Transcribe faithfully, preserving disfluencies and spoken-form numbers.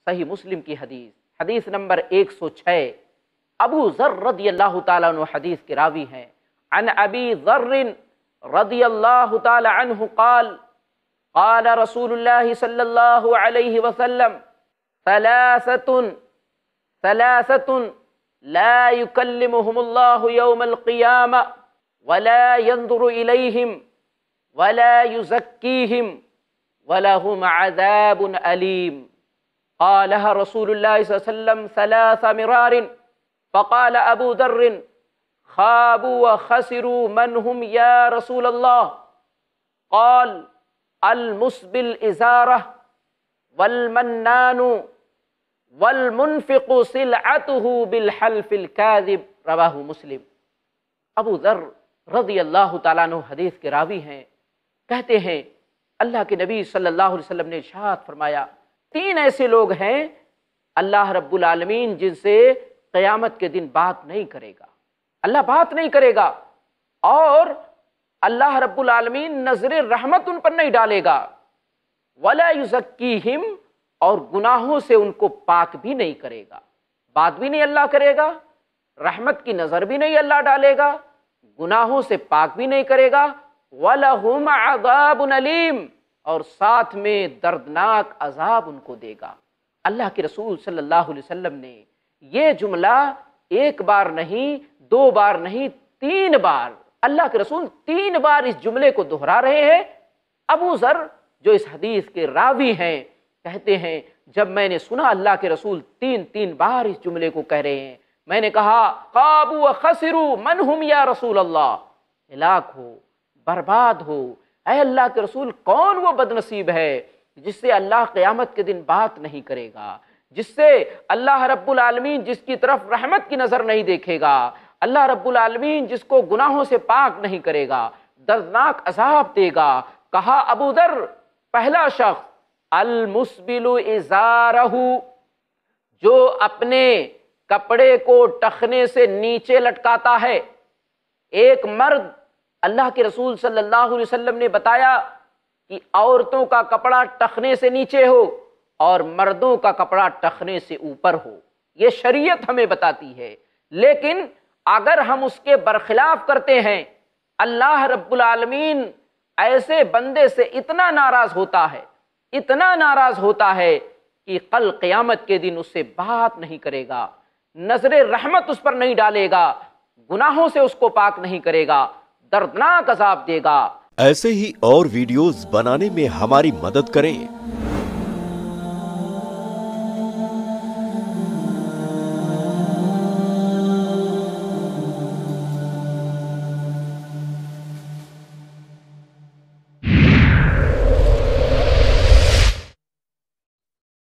صحیح مسلم کی حدیث، حدیث نمبر ایک سو چھ۔ ابو ذر رضی اللہ تعالیٰ عنہ حدیث کے راوی ہیں۔ عن ابی ذر رضی اللہ تعالیٰ عنہ قال قال رسول اللہ صلی اللہ علیہ وسلم ثلاثۃ ثلاثۃ لا يكلمهم الله يوم القيامة ولا ينظر إليهم ولا يزكيهم ولهم عذاب أليم قالها رسول الله صلى الله عليه وسلم ثلاث مرار فقال أبو ذر خابوا وخسروا من هم يا رسول الله قال المسبل إزارة والمنان والمنفق سلعته بالحلف الكاذب رواہ مسلم۔ ابو ذر رضی اللہ تعالیٰ عنہ حدیث کے راوی ہیں، کہتے ہیں اللہ کے نبی صلی اللہ علیہ وسلم نے ارشاد فرمایا، تین ایسے لوگ ہیں اللہ رب العالمین جن سے قیامت کے دن بات نہیں کرے گا، اللہ بات نہیں کرے گا، اور اللہ رب العالمین نظر رحمت ان پر نہیں ڈالے گا، ولا یزکیہم، اور گناہوں سے ان کو پاک بھی نہیں کرے گا، بات بھی نہیں اللہ کرے گا، رحمت کی نظر بھی نہیں اللہ ڈالے گا، گناہوں سے پاک بھی نہیں کرے گا، وَلَهُمْ عَذَابٌ أَلِيمٌ، اور ساتھ میں دردناک عذاب ان کو دے گا۔ اللہ کے رسول صلی اللہ علیہ وسلم نے یہ جملہ ایک بار نہیں، دو بار نہیں، تین بار، اللہ کے رسول تین بار اس جملے کو دہرا رہے ہیں۔ ابو ذر جو اس حدیث کے راوی ہیں کہتے ہیں جب میں نے سنا اللہ کے رسول تین تین بار اس جملے کو کہہ رہے ہیں، میں نے کہا خابوا وخسروا من ہم یا رسول اللہ، ہلاک ہو، برباد ہو، اے اللہ کے رسول کون وہ بد نصیب ہے جس سے اللہ قیامت کے دن بات نہیں کرے گا، جس سے اللہ رب العالمین جس کی طرف رحمت کی نظر نہیں دیکھے گا، اللہ رب العالمین جس کو گناہوں سے پاک نہیں کرے گا، دردناک عذاب دے گا۔ کہا ابو ذر پہلا شخص المسبل ازارہ، جو اپنے کپڑے کو ٹخنے سے نیچے لٹکاتا ہے۔ ایک مرد، اللہ کے رسول صلی اللہ علیہ وسلم نے بتایا کہ عورتوں کا کپڑا ٹخنے سے نیچے ہو اور مردوں کا کپڑا ٹخنے سے اوپر ہو، یہ شریعت ہمیں بتاتی ہے، لیکن اگر ہم اس کے برخلاف کرتے ہیں، اللہ رب العالمین ایسے بندے سے اتنا ناراض ہوتا ہے، اتنا ناراض ہوتا ہے کہ کل قیامت کے دن اس سے بات نہیں کرے گا، نظر رحمت اس پر نہیں ڈالے گا، گناہوں سے اس کو پاک نہیں کرے گا، دردناک عذاب دے گا۔ ایسے ہی اور ویڈیوز بنانے میں ہماری مدد کریں۔